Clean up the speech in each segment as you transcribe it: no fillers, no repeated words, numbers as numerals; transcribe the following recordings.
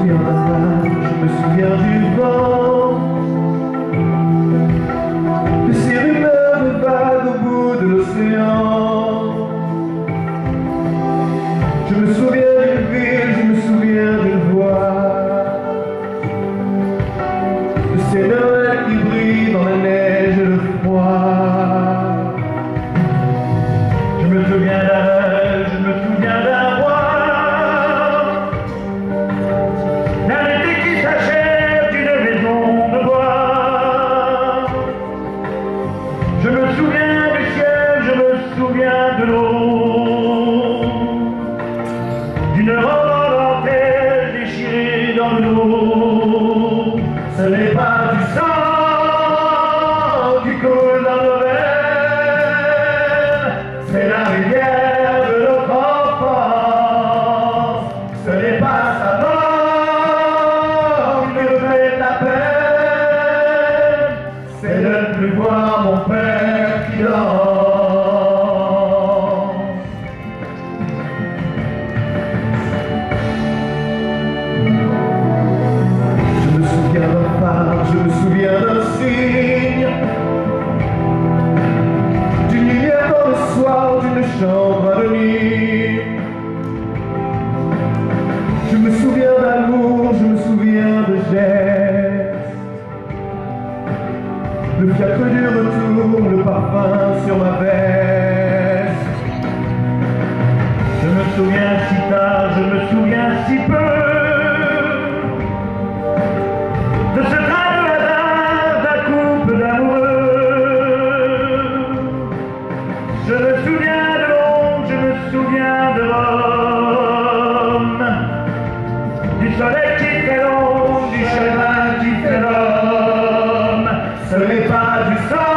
souviens de la plage, je me souviens du vent, de ces rumeurs de vagues au bout de l'océan. Je me souviens d'une ville, je me souviens d'une voix, de ces Noëls qui brillent dans la neige et le froid. Je me souviens d'un rêve, je me souviens d'un roi, d'un été qui s'achève d'une maison de bois. Je me souviens du ciel, je me souviens de l'eau, d'une robe dentelle déchirée dans l'eau. Ce n'est pas du sang qui coule dans nos veines, c'est la rivière de notre enfance. Ce n'est pas sa mort qui me fait de la peine, c'est de ne plus voir mon père qui danse. Je me souviens d'un signe, d'une lumière dans le soir d'une chambre à nuit. Je me souviens d'amour, je me souviens de gestes, le fiacre du retour, le parfum sur ma veste. Je me souviens si tard, je me souviens si peu de ce train de hasard d'un couple d'amoureux. Je me souviens de l'ombre, je me souviens de l'homme, du soleil qui fait l'ombre, du chemin qui fait l'homme. Ce n'est pas du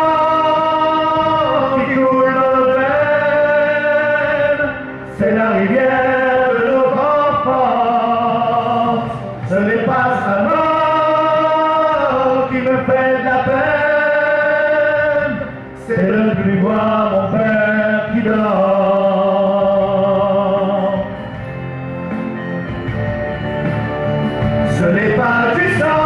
sang qui coule dans nos veines, c'est la rivière de notre enfance. Ce n'est pas sa mort qui me fait de la peine, c'est de ne plus voir mon père qui dort. Ce n'est pas du sang